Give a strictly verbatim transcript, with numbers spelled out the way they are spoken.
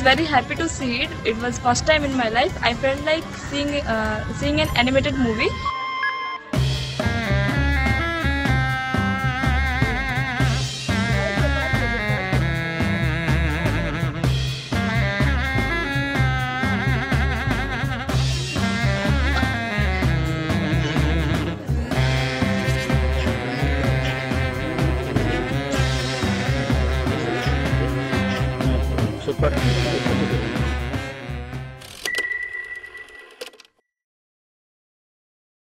very happy to see it. It was first time in my life. I felt like seeing uh, seeing an animated movie.